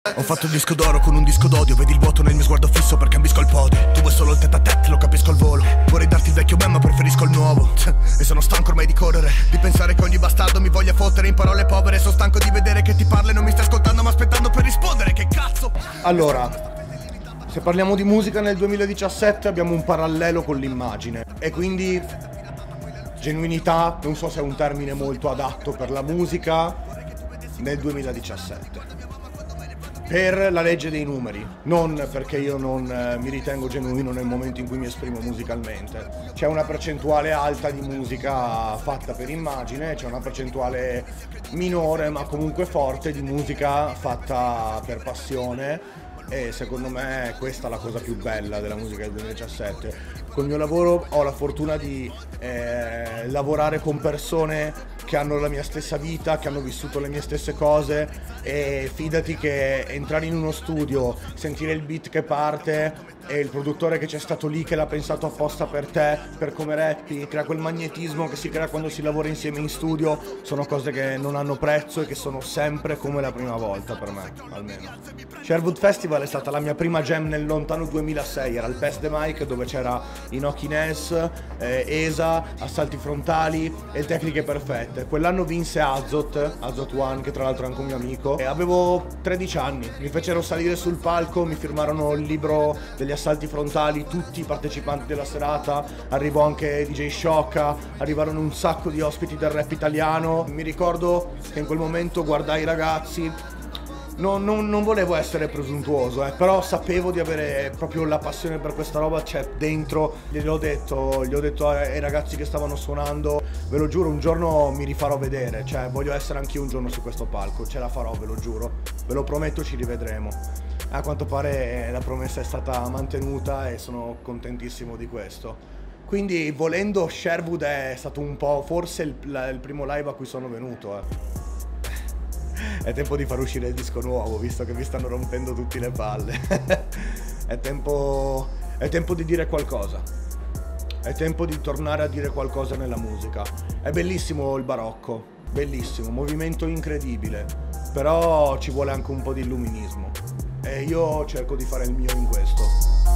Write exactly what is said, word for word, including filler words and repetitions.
Ho fatto il disco d'oro con un disco d'odio. Vedi il vuoto nel mio sguardo fisso perché ambisco il podio. Tu vuoi solo il tête a tête, lo capisco al volo. Vorrei darti il vecchio me ma preferisco il nuovo. E sono stanco ormai di correre, di pensare che ogni bastardo mi voglia fottere in parole povere. Sono stanco di vedere che ti parla e non mi stai ascoltando ma aspettando per rispondere. Che cazzo? Allora, se parliamo di musica nel duemiladiciassette abbiamo un parallelo con l'immagine. E quindi genuinità, non so se è un termine molto adatto per la musica nel duemiladiciassette. Per la legge dei numeri, non perché io non eh, mi ritengo genuino nel momento in cui mi esprimo musicalmente. C'è una percentuale alta di musica fatta per immagine, c'è una percentuale minore ma comunque forte di musica fatta per passione. E secondo me questa è la cosa più bella della musica del duemiladiciassette. Col mio lavoro ho la fortuna di eh, lavorare con persone che hanno la mia stessa vita, che hanno vissuto le mie stesse cose, e fidati che entrare in uno studio, sentire il beat che parte e il produttore che c'è stato lì, che l'ha pensato apposta per te, per come rappi, crea quel magnetismo che si crea quando si lavora insieme in studio, sono cose che non hanno prezzo e che sono sempre come la prima volta per me, almeno. Sherwood Festival è stata la mia prima jam nel lontano duemilasei, era il Pass the Mic dove c'era Inoki Ness, eh, Esa, Assalti Frontali e Tecniche Perfette. Quell'anno vinse Azot, Azot One, che tra l'altro è anche un mio amico, e avevo tredici anni, mi fecero salire sul palco, mi firmarono il libro degli Assalti Frontali, tutti i partecipanti della serata, arrivò anche D J Sciocca, arrivarono un sacco di ospiti del rap italiano. Mi ricordo che in quel momento guardai i ragazzi. Non, non, non volevo essere presuntuoso, eh, però sapevo di avere proprio la passione per questa roba, c'è dentro. Gliel'ho detto, gli ho detto ai ragazzi che stavano suonando, ve lo giuro, un giorno mi rifarò vedere, cioè voglio essere anch'io un giorno su questo palco, ce la farò, ve lo giuro, ve lo prometto, ci rivedremo. A quanto pare la promessa è stata mantenuta e sono contentissimo di questo. Quindi volendo Sherwood è stato un po' forse il, il primo live a cui sono venuto, eh. È tempo di far uscire il disco nuovo, visto che mi stanno rompendo tutte le palle. È tempo, è tempo di dire qualcosa. È tempo di tornare a dire qualcosa nella musica. È bellissimo il barocco, bellissimo, movimento incredibile, però ci vuole anche un po' di illuminismo. E io cerco di fare il mio in questo.